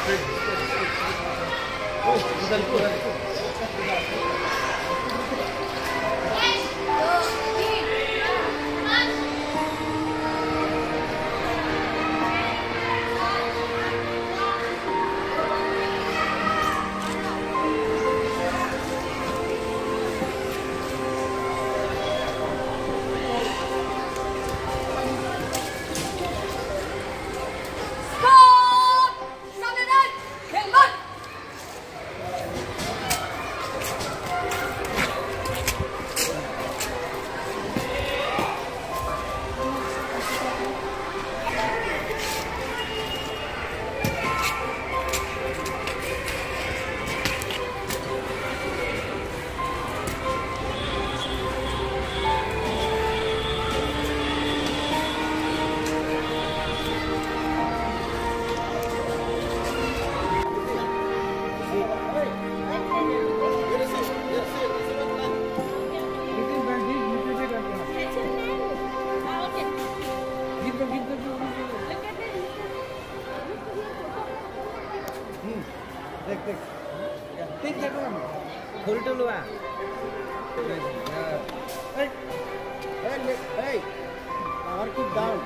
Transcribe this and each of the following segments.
Hey, power keep down.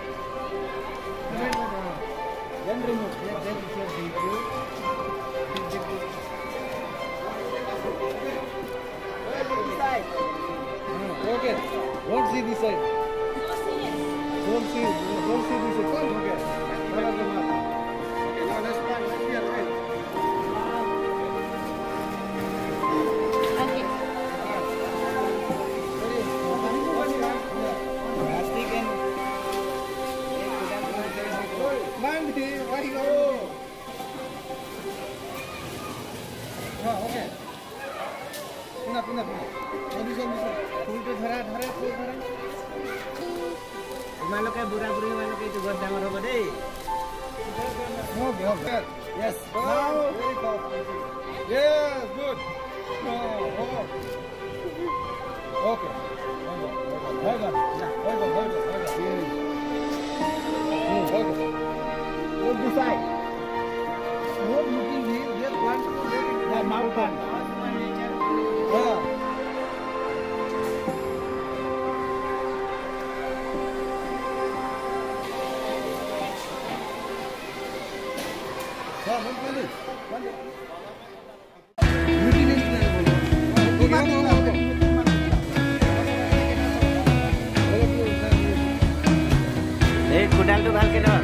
Then remove. Then okay. Don't see this side. Don't see this side. Okay. Okay, now let's start. Let's be right. Yes. Now. Yes. Good. Okay. Hold on. Hold this side. Not looking here. Just want to get the mountain. Kudal तो भाल के ना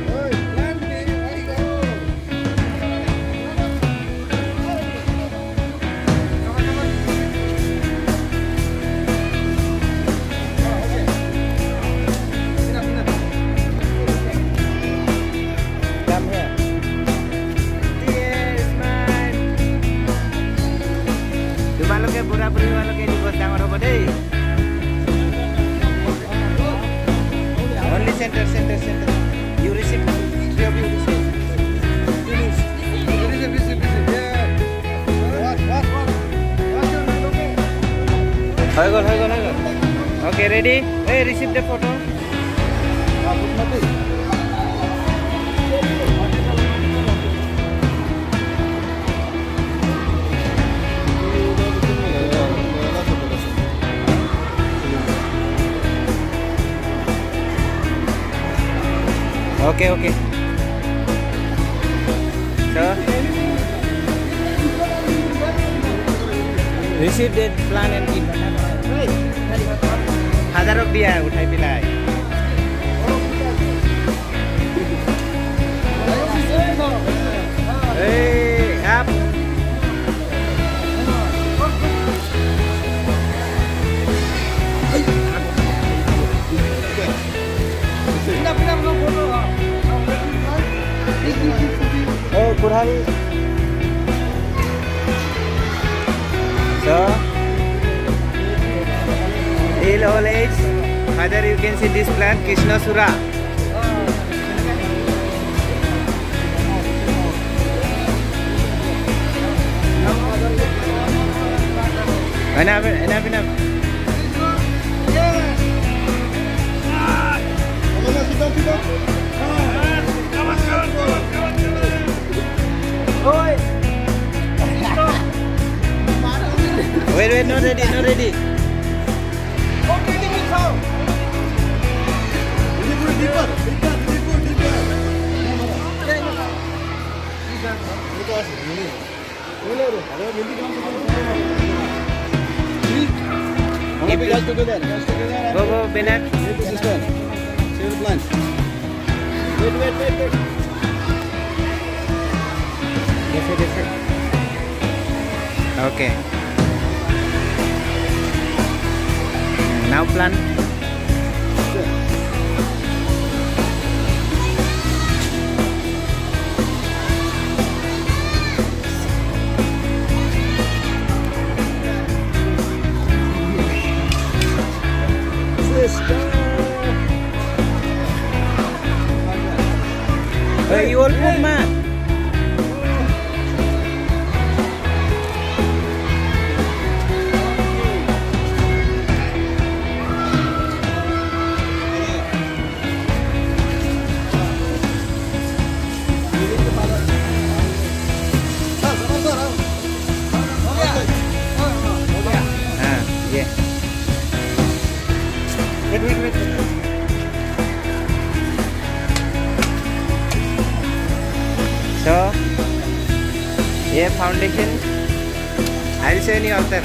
तुम्हारे बुरा बुरी वालों के लिए बहुत डांगर हो बड़े only center you receive 3 of you receive yeah okay ready hey receive the photo okay so receive the plan and keep 1000 रुपया उठाई पिलाए hey up oh kurhali so till all age father you can see this plant Krishna Sura enough oh wait, not ready, not ready. Okay, give me some. Deeper. Go, Bennett. Wait. Okay. Now plant. You all put man. Yeah. Wait. So, yeah, foundation. I'll show you altar.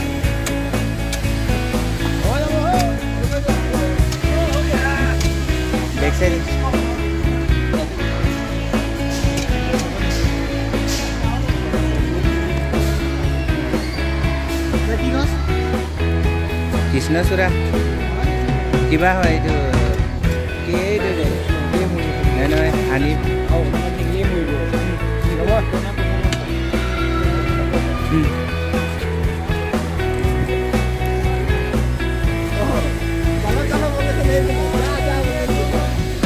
Back side. Krishnasura. Kiba hoy itu? No, Hanif.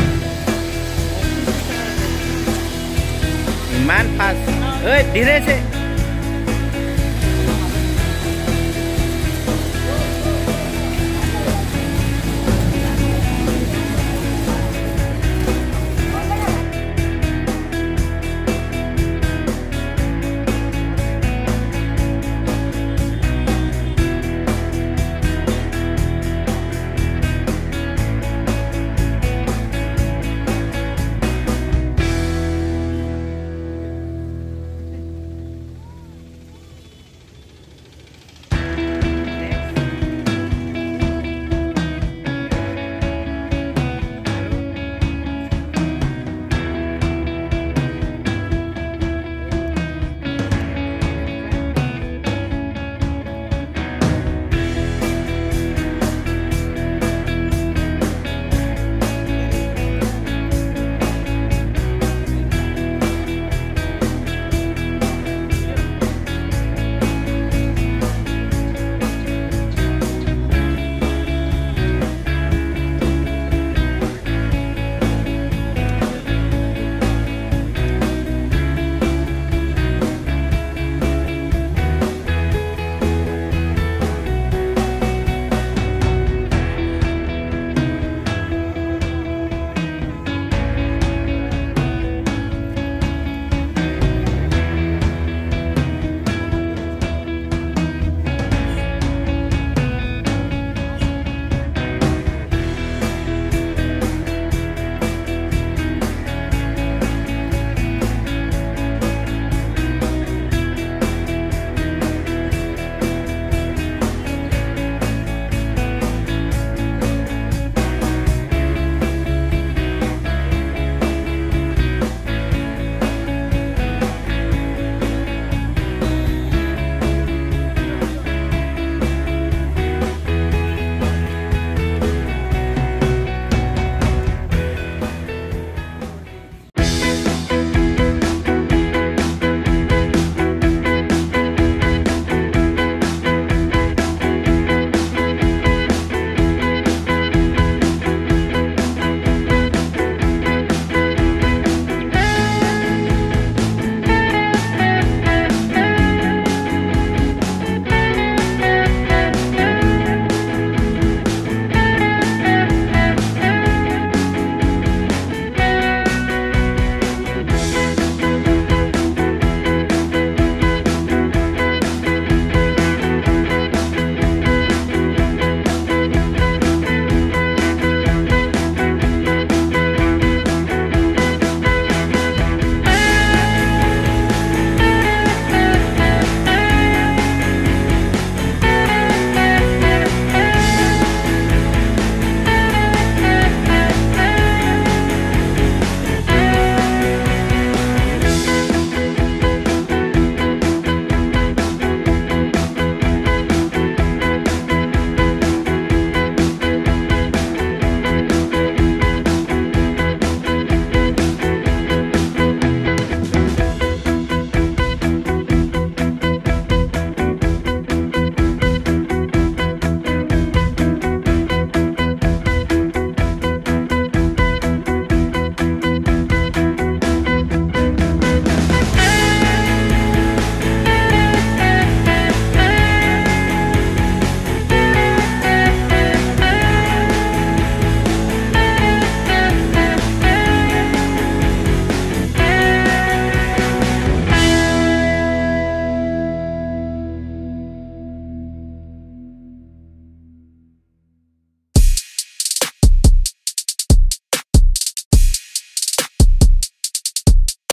Man fast. Hey, धीरे से.